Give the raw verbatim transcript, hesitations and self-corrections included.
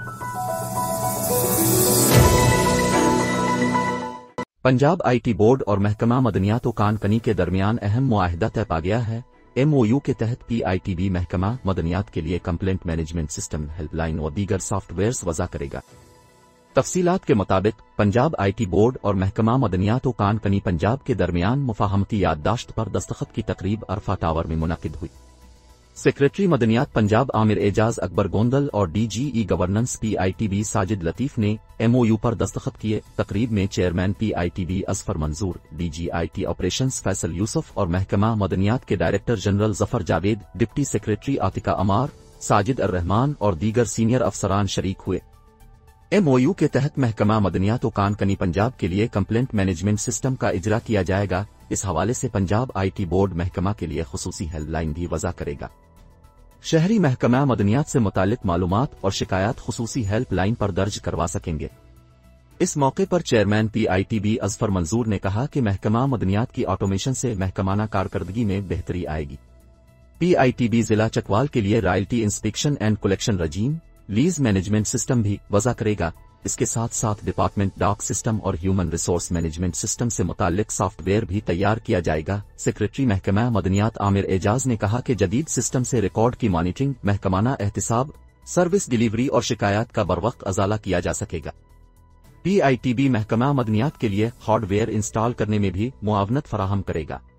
Punjab IT board और महकमा मदनियात व कानकनी के दरमियान अहम मुआहिदा तय पा गया है। एमओयू के तहत पीआईटीबी महकमा मदनियात के लिए कंप्लेंट मैनेजमेंट सिस्टम, हेल्पलाइन और दीगर सॉफ्टवेयर्स वज़ा करेगा। तफसीलात के मुताबिक पंजाब आईटी बोर्ड और महकमा मदनियात व कानकनी पंजाब के दरमियान मुफाहमती याददाश्त पर दस्तखत की तकरीब अरफा टावर में मुनक़िद हुई। सेक्रेटरी मदनियात पंजाब आमिर एजाज अकबर गोंदल और DG e governance PITB Sajid Latif ने एमओयू पर दस्तखत किए। तकरीब में चेयरमैन पीआईटीबी असफर मंजूर, डीजीआईटी ऑपरेशंस फैसल यूसुफ और महकमा मदनियात के director general Zafar Javed, deputy secretary Atika Amar, Sajid ur Rehman और दीगर सीनियर अफसरान शरीक हुए। एमओयू के तहत महकमा मदनियात व कानकनी पंजाब के लिए कंप्लेंट मैनेजमेंट सिस्टम का इजरा किया जाएगा। इस हवाले से पंजाब आईटी बोर्ड महकमा के लिए खुसूसी हेल्पलाइन भी वज़ा करेगा। शहरी महकमा मदनियात से मुतालिक मालूमात और शिकायत खुसूसी हेल्पलाइन पर दर्ज करवा सकेंगे। इस मौके पर चेयरमैन पीआईटीबी असफर मंजूर ने कहा कि महकमा मदनियात की ऑटोमेशन से महकमाना कारकर्दगी में बेहतरी आएगी। पीआईटीबी जिला चकवाल के लिए royalty inspection and collection regime, lease management system भी वज़ा करेगा। इसके साथ साथ डिपार्टमेंट डॉक सिस्टम और ह्यूमन रिसोर्स मैनेजमेंट सिस्टम से मुताल्लिक सॉफ्टवेयर भी तैयार किया जाएगा। सेक्रेटरी महकमा मदनियात आमिर एजाज ने कहा कि जदीद सिस्टम से रिकॉर्ड की मॉनिटरिंग, महकमाना एहतिसाब, सर्विस डिलीवरी और शिकायत का बरवक्त अजाला किया जा सकेगा। पीआईटीबी महकमा मदनियात के लिए हार्डवेयर इंस्टॉल करने में भी मुआवनत फराहम करेगा।